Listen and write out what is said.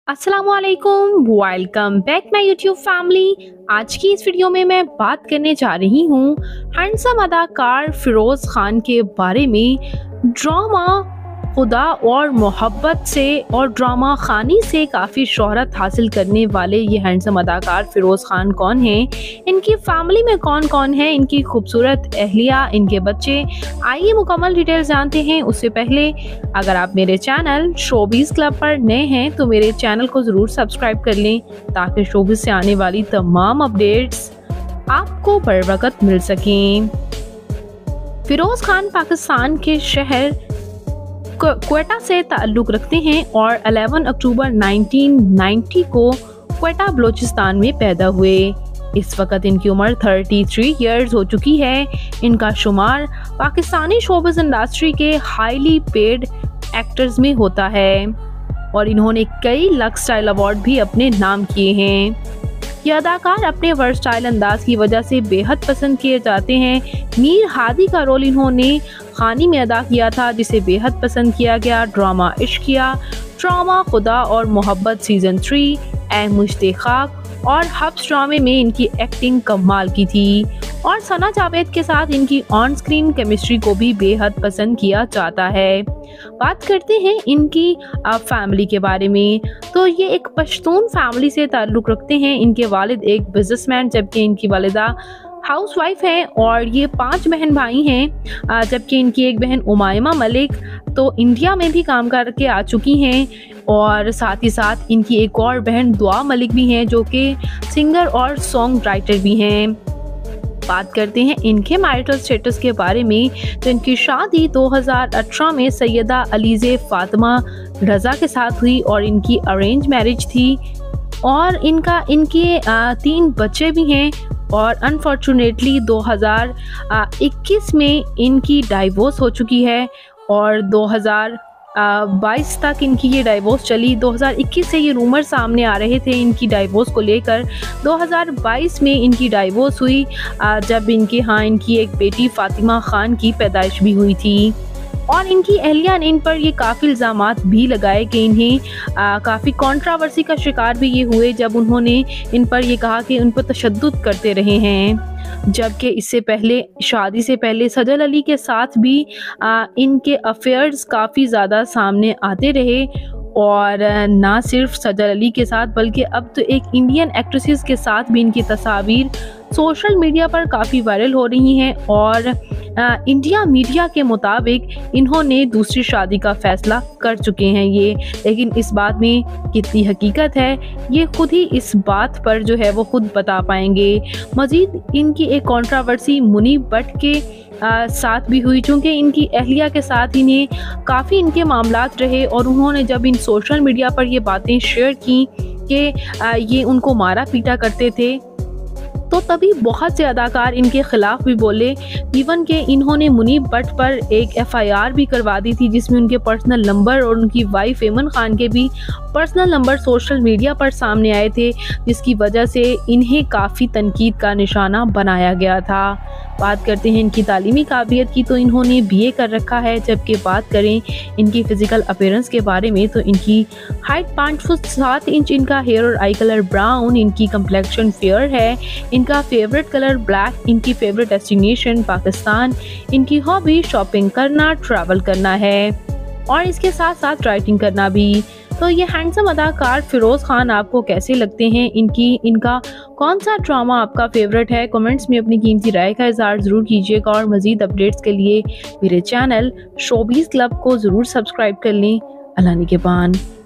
असलामुअलैकुम, welcome back my YouTube family. आज की इस वीडियो में मैं बात करने जा रही हूँ हैंडसम अदाकार फिरोज खान के बारे में। ड्रामा खुदा और मोहब्बत से और ड्रामा खानी से काफ़ी शोहरत हासिल करने वाले ये हैंडसम अदाकार फिरोज़ खान कौन हैं, इनकी फैमिली में कौन कौन है, इनकी खूबसूरत अहलिया, इनके बच्चे, आइए मुकम्मल डिटेल्स जानते हैं। उससे पहले अगर आप मेरे चैनल शोबीज़ क्लब पर नए हैं तो मेरे चैनल को ज़रूर सब्सक्राइब कर लें ताकि शोबीज़ से आने वाली तमाम अपडेट्स आपको बर वक्त मिल सकें। फिरोज़ खान पाकिस्तान के शहर क्वेटा से ताल्लुक़ रखते हैं और 11 अक्टूबर 1990 को क्वेटा बलूचिस्तान में पैदा हुए। इस वक्त इनकी उम्र 33 इयर्स हो चुकी है। इनका शुमार पाकिस्तानी शोबिज़ इंडस्ट्री के हाईली पेड एक्टर्स में होता है और इन्होंने कई लक्स स्टाइल अवार्ड भी अपने नाम किए हैं। ये अदाकार अपने वर्सटाइल अंदाज की वजह से बेहद पसंद किए जाते हैं। मीर हादी का रोल इन्होंने खानी में अदा किया था जिसे बेहद पसंद किया गया। ड्रामा इश्किया, ड्रामा खुदा और मोहब्बत सीज़न 3, ऐ मुश्ते खाक और हब्स ड्रामे में इनकी एक्टिंग कमाल की थी और सना जावेद के साथ इनकी ऑन स्क्रीन केमिस्ट्री को भी बेहद पसंद किया जाता है। बात करते हैं इनकी फैमिली के बारे में, तो ये एक पश्तून फैमिली से ताल्लुक़ रखते हैं। इनके वालिद एक बिजनेसमैन जबकि इनकी वालिदा हाउसवाइफ हैं और ये 5 बहन भाई हैं, जबकि इनकी एक बहन उमायमा मलिक तो इंडिया में भी काम करके आ चुकी हैं और साथ ही साथ इनकी एक और बहन दुआ मलिक भी हैं जो कि सिंगर और सॉन्ग राइटर भी हैं। बात करते हैं इनके मैरिटल स्टेटस के बारे में, तो इनकी शादी 2018 में सैयदा अलीज़े फातिमा रज़ा के साथ हुई और इनकी अरेंज मैरिज थी और इनके 3 बच्चे भी हैं और अनफॉर्चुनेटली 2021 में इनकी डाइवोर्स हो चुकी है और 2022 तक इनकी ये डाइवोर्स चली। 2021 से ये रूमर सामने आ रहे थे इनकी डाइवोर्स को लेकर। 2022 में इनकी डाइवोर्स हुई जब इनकी एक बेटी फातिमा खान की पैदाइश भी हुई थी और इनकी अहलिया ने इन पर ये काफ़ी इल्ज़ामात भी लगाए कि इन्हें काफ़ी कंट्रोवर्सी का शिकार भी ये हुए जब उन्होंने इन पर ये कहा कि उन पर तशद्दुद करते रहे हैं। जबकि इससे पहले शादी से पहले सजल अली के साथ भी इनके अफेयर्स काफ़ी ज़्यादा सामने आते रहे और ना सिर्फ सजल अली के साथ बल्कि अब तो एक इंडियन एक्ट्रेसेस के साथ भी इनकी तस्वीर सोशल मीडिया पर काफ़ी वायरल हो रही हैं और इंडिया मीडिया के मुताबिक इन्होंने दूसरी शादी का फैसला कर चुके हैं ये, लेकिन इस बात में कितनी हकीकत है ये खुद ही इस बात पर जो है वो खुद बता पाएंगे। मज़ीद इनकी एक कंट्रोवर्सी मुनीब भट्ट के साथ भी हुई चूँकि इनकी अहलिया के साथ इन्हें काफ़ी इनके मामलात रहे और उन्होंने जब इन सोशल मीडिया पर ये बातें शेयर की कि ये उनको मारा पीटा करते थे तो तभी बहुत से अदाकार इनके ख़िलाफ़ भी बोले। इवन के इन्होंने मुनीब भट्ट पर एक FIR भी करवा दी थी जिसमें उनके पर्सनल नंबर और उनकी वाइफ एमन खान के भी पर्सनल नंबर सोशल मीडिया पर सामने आए थे जिसकी वजह से इन्हें काफ़ी तनकीद का निशाना बनाया गया था। बात करते हैं इनकी तालीमी काबिलियत की, तो इन्होंने BA कर रखा है। जबकि बात करें इनकी फ़िज़िकल अपीयरेंस के बारे में तो इनकी हाइट 5 फुट 7 इंच, इनका हेयर और आई कलर ब्राउन, इनकी कम्प्लेक्शन फेयर है, इनका फेवरेट कलर ब्लैक, इनकी फेवरेट डेस्टिनेशन पाकिस्तान, इनकी हॉबी शॉपिंग करना, ट्रैवल करना है और इसके साथ साथ राइटिंग करना भी। तो ये हैंडसम अदाकार फिरोज़ खान आपको कैसे लगते हैं, इनका कौन सा ड्रामा आपका फेवरेट है? कमेंट्स में अपनी कीमती राय का इज़हार ज़रूर कीजिएगा और मज़ीद अपडेट्स के लिए मेरे चैनल शोबीज़ क्लब को ज़रूर सब्सक्राइब कर लें। अल्लाह निगहबान।